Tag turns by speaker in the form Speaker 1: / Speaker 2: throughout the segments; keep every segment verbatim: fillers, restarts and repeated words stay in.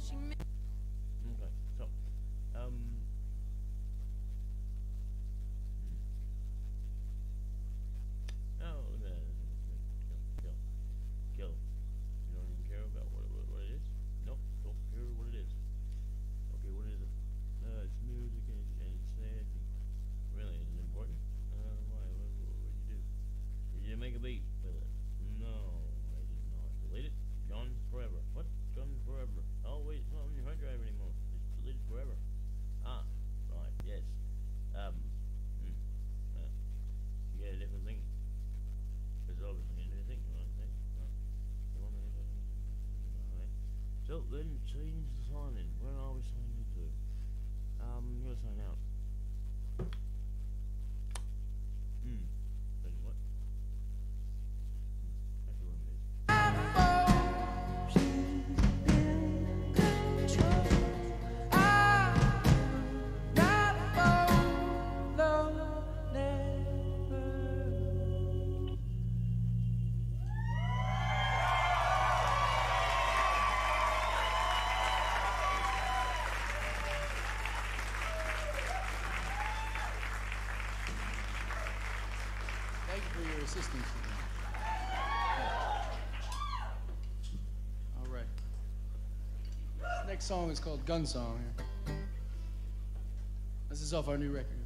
Speaker 1: Okay, so, um, hmm. Oh, look at that. Kill, kill, kill. You don't even care about what, what, what it is? Nope, don't care what it is. Okay, what is it? Uh, it's music and, and it's sad. Really, is it important? Uh, why? What, what, what did you do? Did you make a beat with it? No, I did not. Delete it. Gone forever. What? Gone forever. Oh, wait, it's not on your hard drive anymore. It's deleted forever. Ah, right, yes. Um, hmm. Uh, you get a different thing. It's obviously a new thing, you know what I'm saying? Alright. So, then change the sign in. Where are we signing into? Um, I'm gonna sign out. Hmm. Then what? Hmm. Actually, what it is.
Speaker 2: Thank you for your assistance. All right. This next song is called Gun Song. This is off our new record.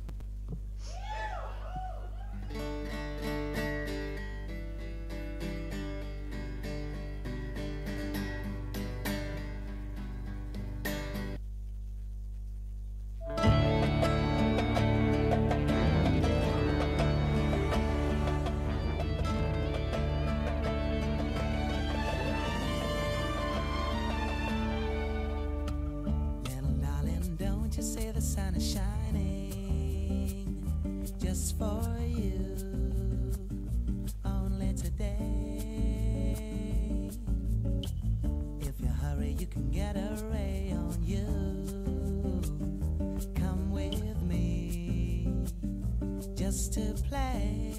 Speaker 3: Say the sun is shining just for you, only today. If you hurry, you can get a ray on you. Come with me just to play.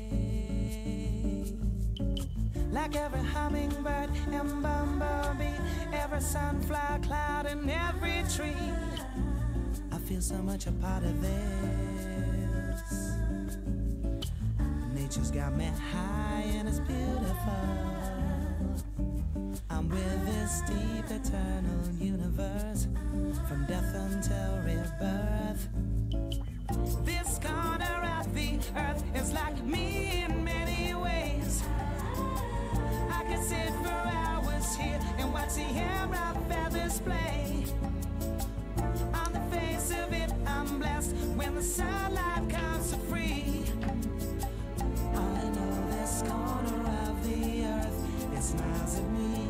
Speaker 3: Like every hummingbird and bumblebee, every sunflower cloud and every tree, I feel so much a part of this. Nature's got me high and it's beautiful. I'm with this deep eternal universe, from death until rebirth. This corner of the earth is like me in many ways. I could sit for hours here and watch the air of feathers play. On the face of it, I'm blessed when the sunlight comes so free. I know this corner of the earth, it smiles at me.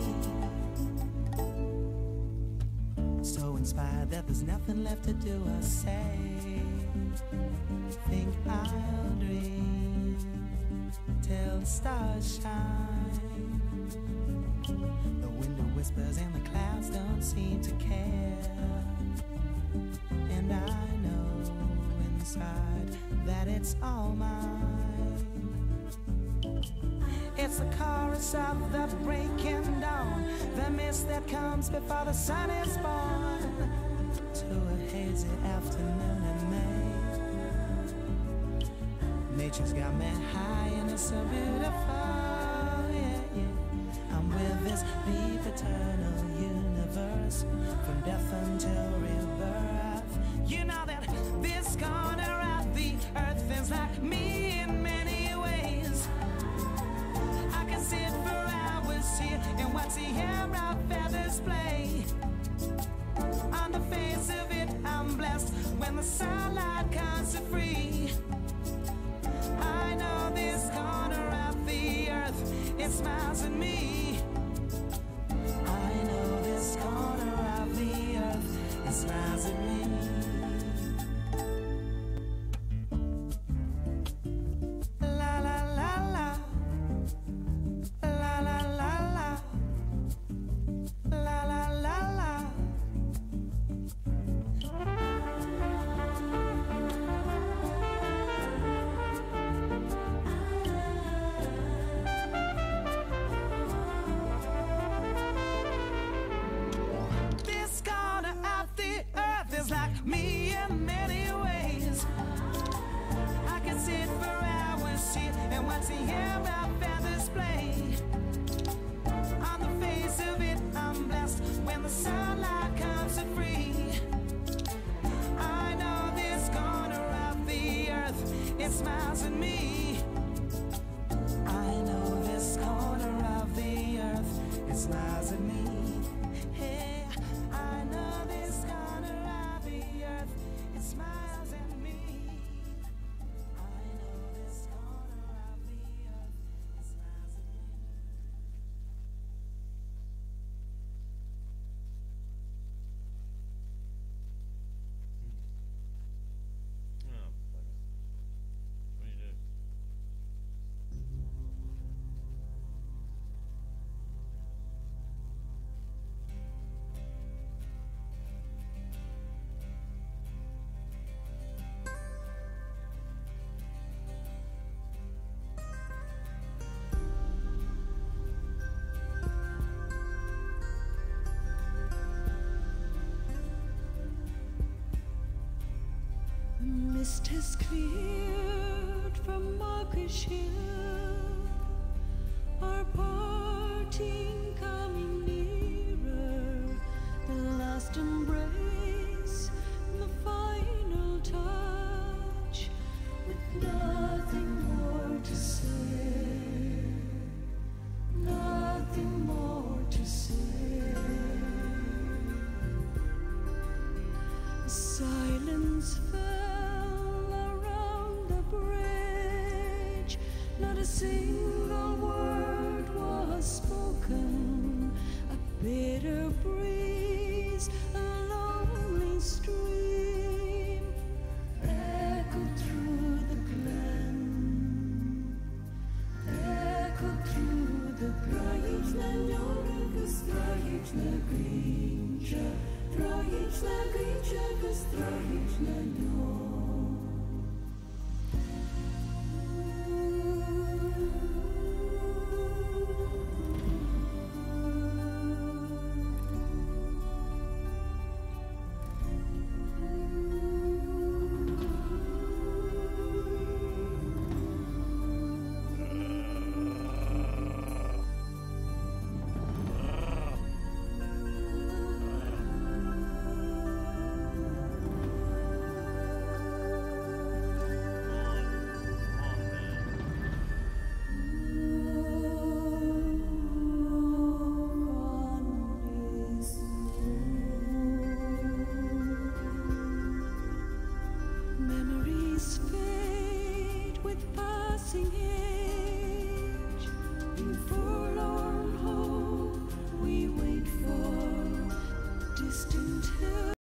Speaker 3: So inspired that there's nothing left to do or say. Think I'll dream till the stars shine. The wind whispers and the clouds don't seem to care. And I know inside that it's all mine. It's the chorus of the breaking dawn, the mist that comes before the sun is born, to a hazy afternoon in May. Nature's got me high and it's so beautiful, yeah, yeah. I'm with this deep eternal universe, from death until rebirth. You know that this corner of the earth is like me in many ways. I can sit for hours here and watch the air of feathers play. On the face of it, I'm blessed when the sunlight comes so free. I know this corner of the earth, it smiles at me. I know this corner of the earth, it smiles at me. La la la la, la la la la, la la la la. This corner I'm blessed when the sunlight comes to free. I know this corner of the earth, it smiles at me. I know this corner of the earth, it smiles at me. Hey, I know this corner of the earth, it smiles at me. I know this corner of the earth, it smiles at me.
Speaker 1: Oh, fuck it. What do you do?
Speaker 4: The mist has cleared from Markish Hill, our parting coming nearer, the last embrace, the final touch, with nothing more to say, nothing more to say. Silence fell around the bridge. Not a single word was spoken. A bitter breeze, a lonely stream, echoed through the glen, echoed through the tragiczna Norweg's tragiczna grincha, tragiczna grincha, bez tragiczna Norweg. Memories fade with passing